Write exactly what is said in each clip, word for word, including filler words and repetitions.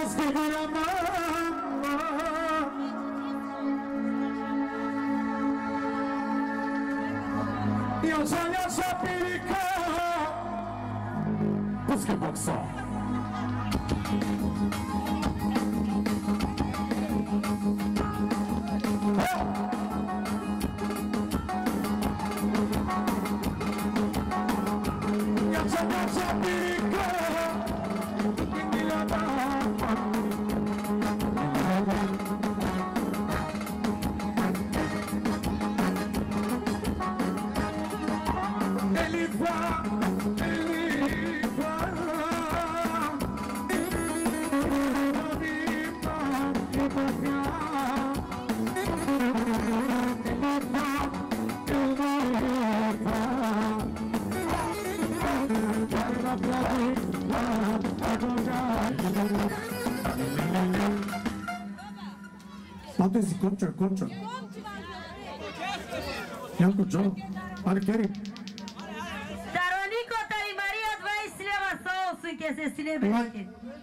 Fantasy culture, culture. Janko Joe, are Kerry. Daronico Tari Maria, двадцать лева соусу, кесе силебеки.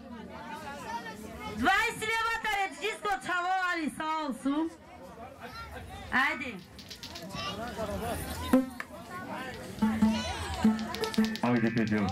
двадцать лева таре диско чаво али соусу. Айди. Айди, Петя.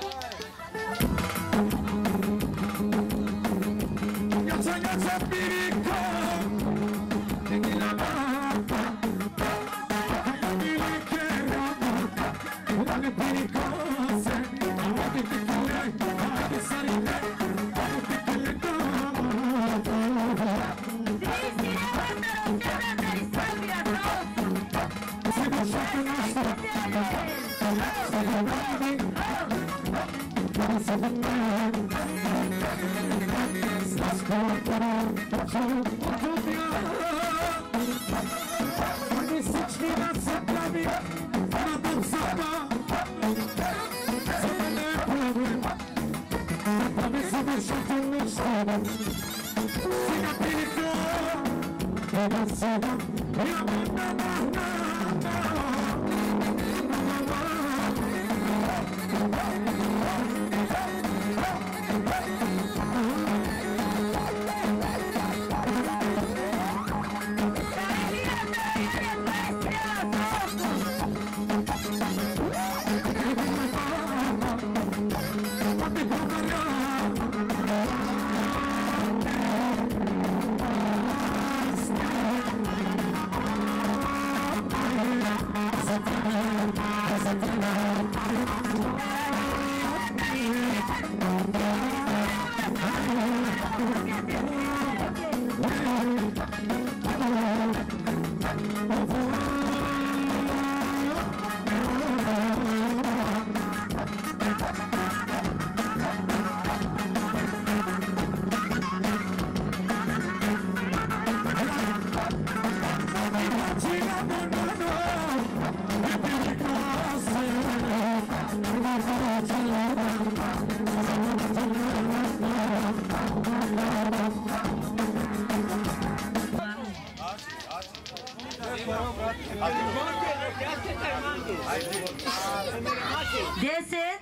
десять,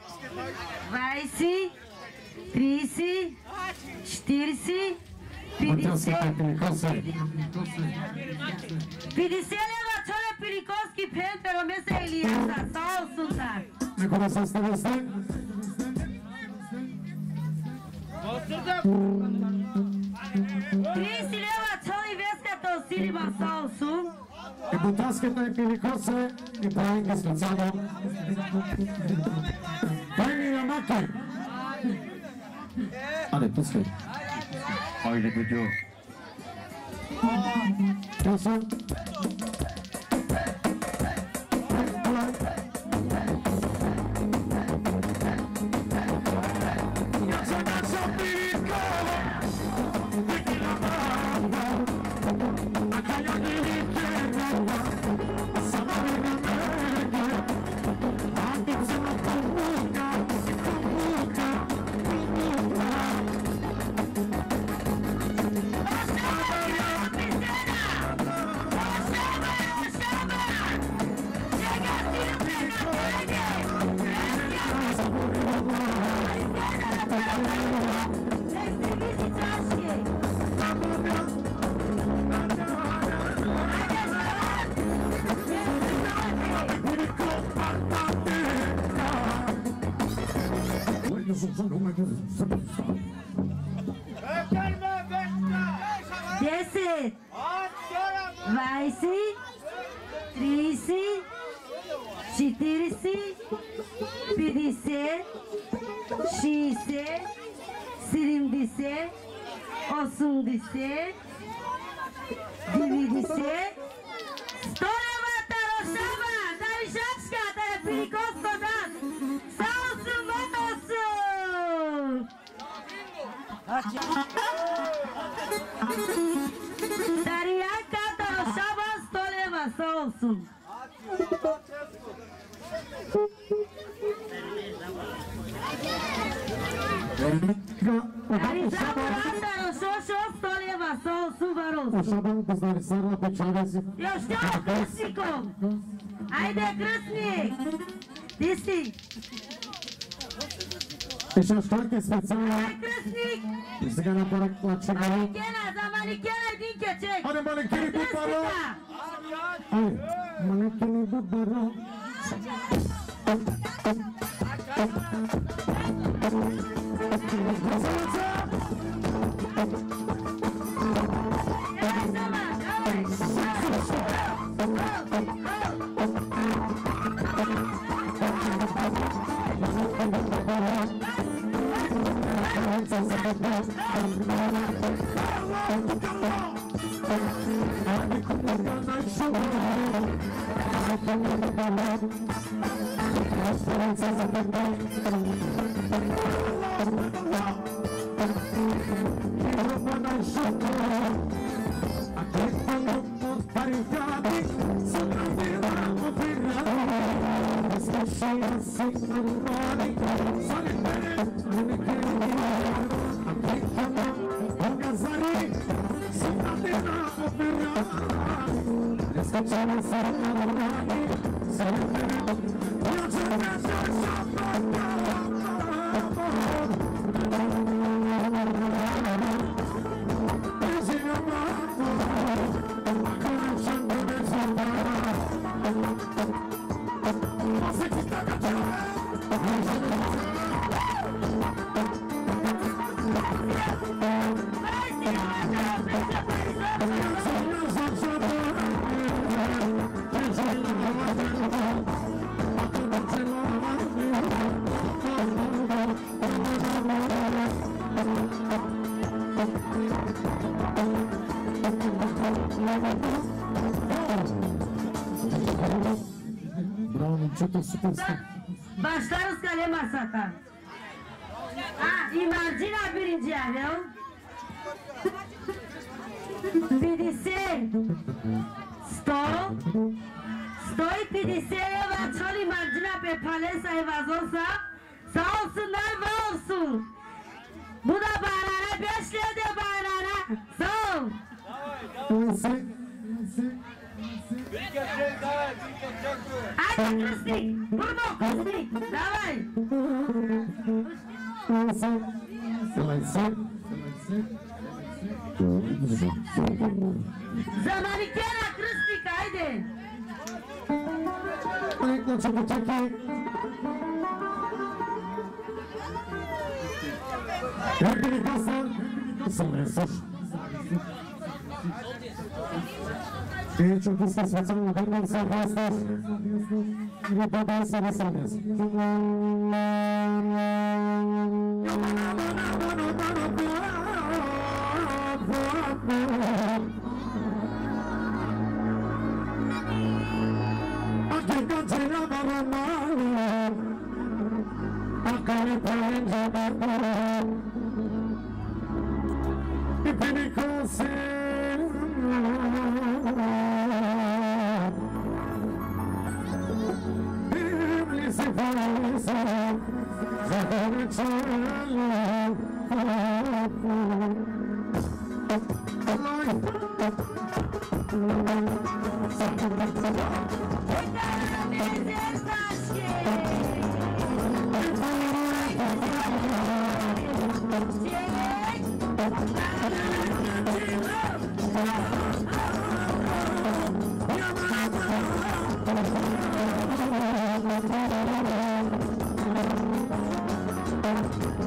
двадцать, тридцать, четыридцать, пятьдесят. пятьдесят лева чоле пиликовский пен, pero me se Eliasa, соусу так. тридцать лева чоле веска то силима соусу. И бутаската и пиликосе и правинги специално. Правинги на маки. Але, пускай. Айде, Петя. Пуска. Você Deset, dvajset, trideset, štirideset, pedeset, šestdeset, sedemdeset, osemdeset, devetdeset, sto leva tarošava, daj žačka, da je pirikosko dan, sa osem osem. Tarijaka tarošava, sto leva, sa osem. Eu știu crâsnicul! Haide, crâsnic! Disti! Deci aș foarte specială. Hai, crâsnic! Este că neapărat la ce care... Manichena, da manichena din checec! Haide, manichenii de bară! Crâsnica! Hai, manichenii de bară! Başlarız kalem asata. Ha, imarcina birinci aveu. pedeset, sto, sto i pedeset leva çol imarcina pe palesa evazosa. Sağ olsunlar, var olsun. Bu da bayrağına, beş lira bayrağına. Sağ ol. Haydi Krısnik, vurma Krısnik, davay. Zamanı gel Krısnik, haydi. Ayıkla çabuk çekil. Her biri kalsın. Sonra sor. E çok istedim sana ben serbestler. Bir baba serbestler. Thank you.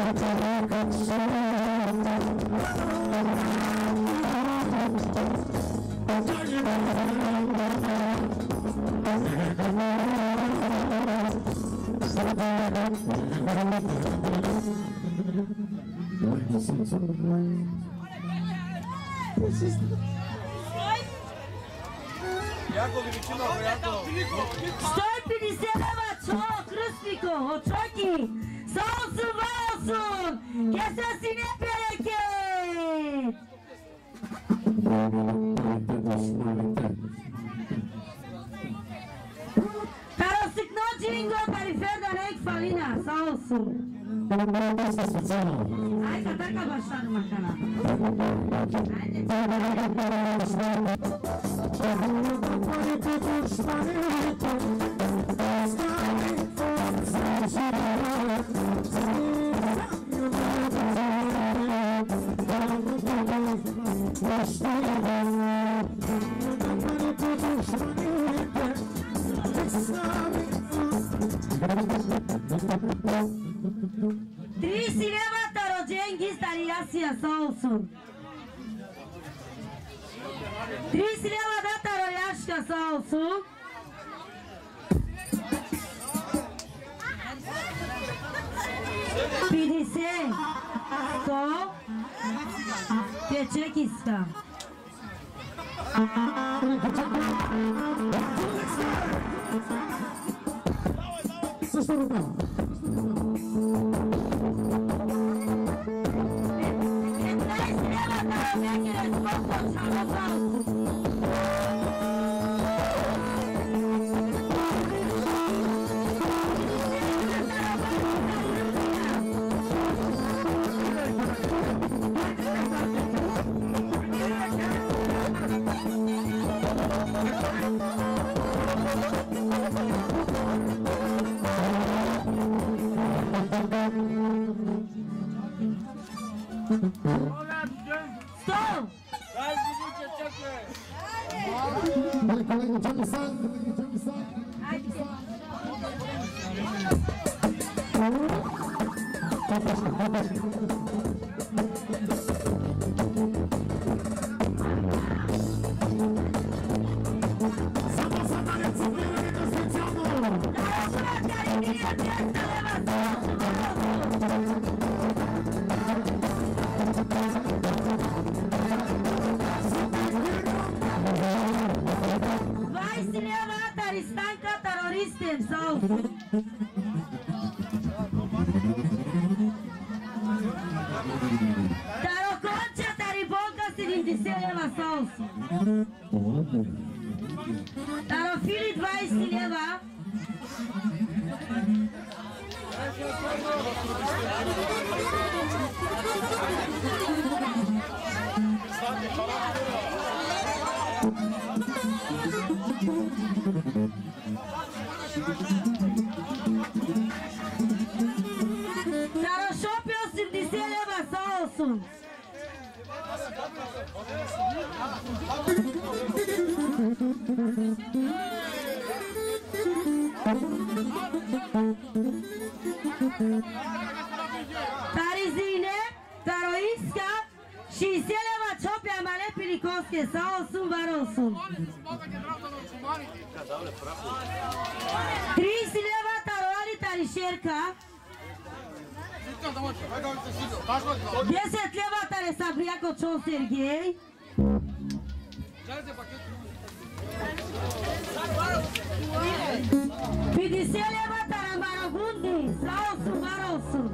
sto pedeset leva čo, krstniko, očoki, sausun, vaosun, kesa si ne pereket. Taro sikno džingo, periferda nek falina, sausun. Aj, kad taka baštanu makana. Tri sileva taro džengi stari jasija sausun. Tri sileva da taro jaška sausun. pedeset, sto, kečekista. Също рука. Tarizine, taroiska, șaizeci leva ciope amale pilicoske, sausun, varosun. treizeci leva taroali tarișerca. deset leva tare Sabriaco Cion Serghei. pedeset leva tare Maragundi, sausun, varosun.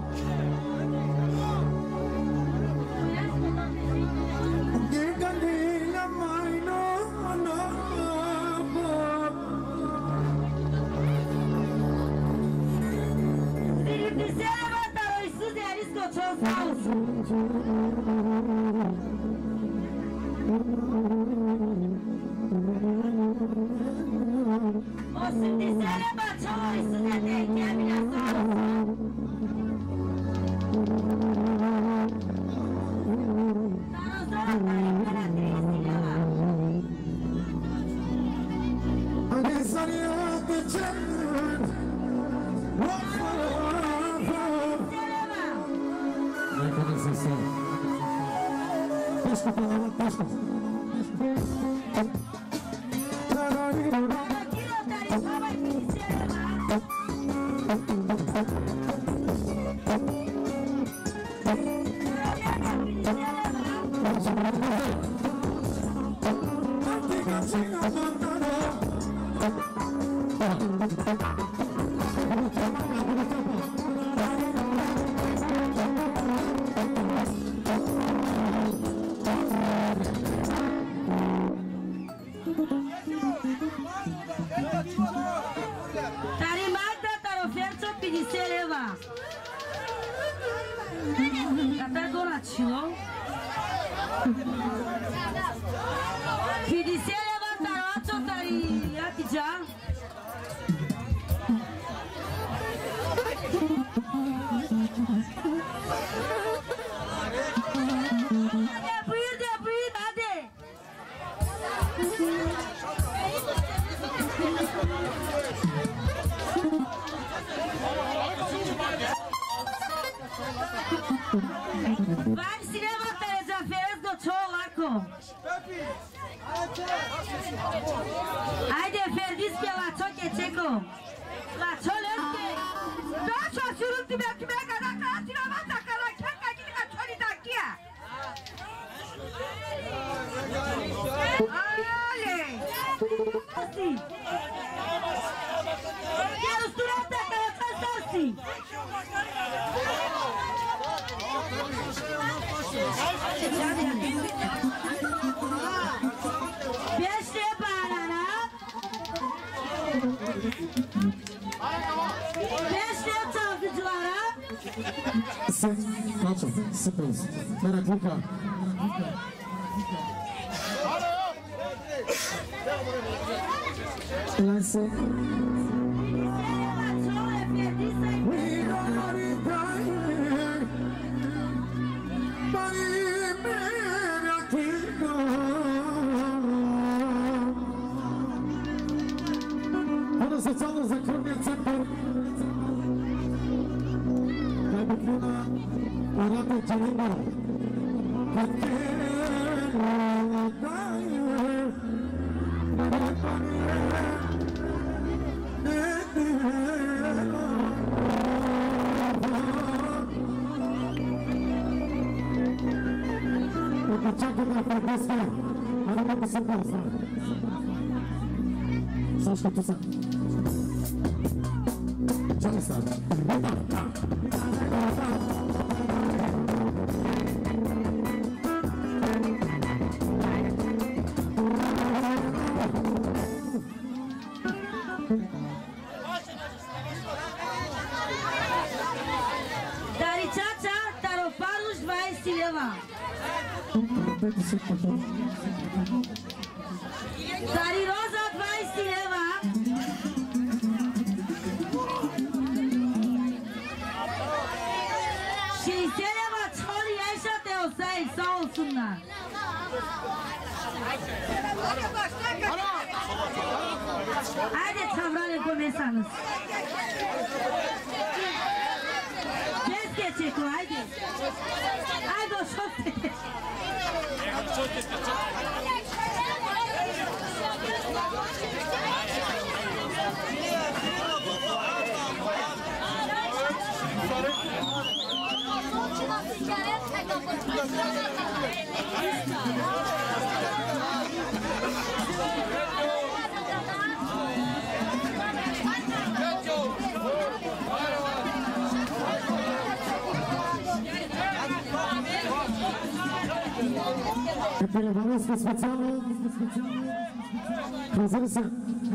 Osundisele baccioi su de te chiamina Vai cinema telezaferez do Čolako. Ajde Ferdiske lačo keçeko. Lačo leske. Da şaşırın tübe tübe kadar kaçına vata kadar kanka gidi kaçoni dakia. Ale. Asi. Gel usturata kadar kaçasi. Beşte banana. Beşte çalgıcılara. Sen kaçın, sıkınız. Meraklıka. Lanse. Социално закръвния център най-буклина Арата Джалима Чакай на препреска, а не да се пълзва. Сашка Туса. Чакай са. Dari Čača, Tarofaruš dvadeset leva. Dari Roza dvadeset leva. šezdeset leva Čoli Ješa te osaj, sa olsunlar. Ajde çavrale komesanız. Kes geçek o, haydi. Haydi o çok tete. Çok tete, çok Переваровска специално. Разбира се.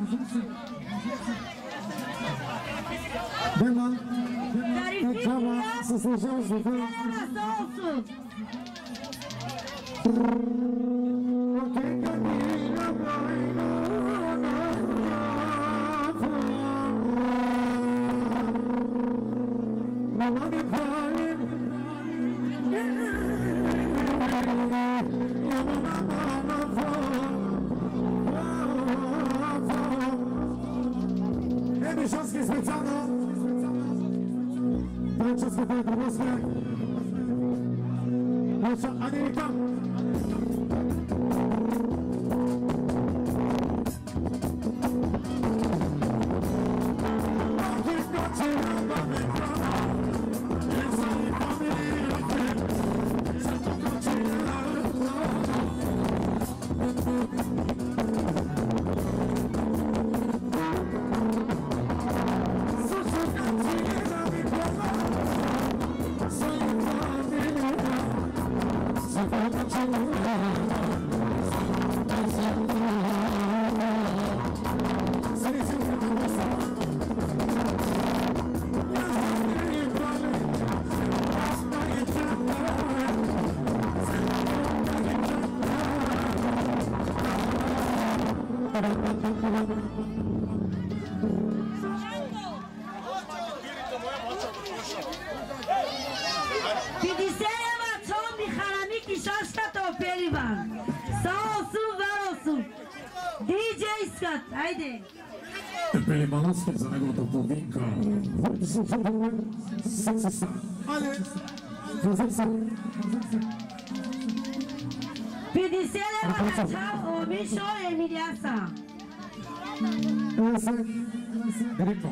Деман. Екава се служава за това. Ебишански специално. Тайческата удоволствие. Forza America. Pelimanovski za negoto povinka. Pidisele Matachao, Misho Emiliasa. Grito.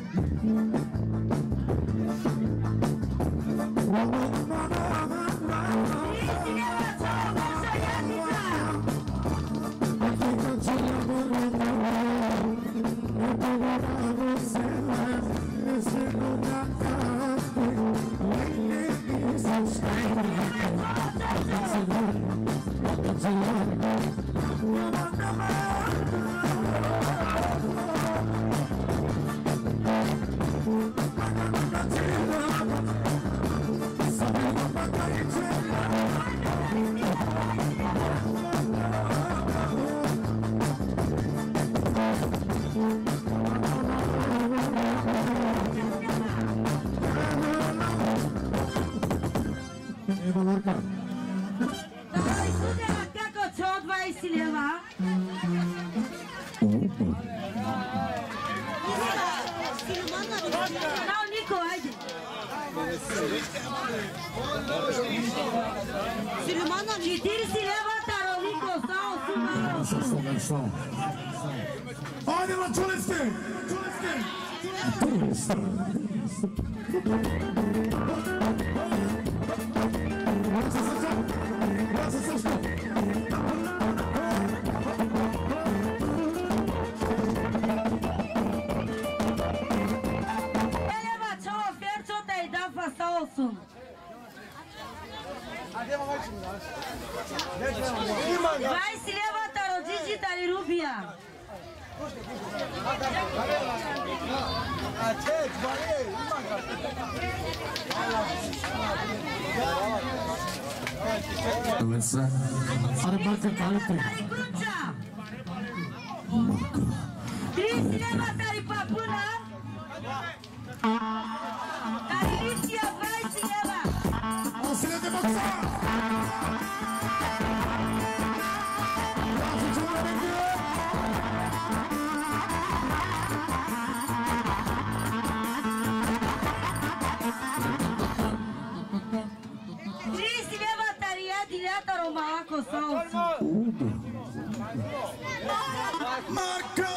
Hadi lan Çoles'te! Çoles'te! Eleva çao ferço te da fasa olsun. Vai se levantar o digital rubia. Are marca calete. Três se levantar e papuna. Alicia vai se levar. Auxílio de boxar. Marca!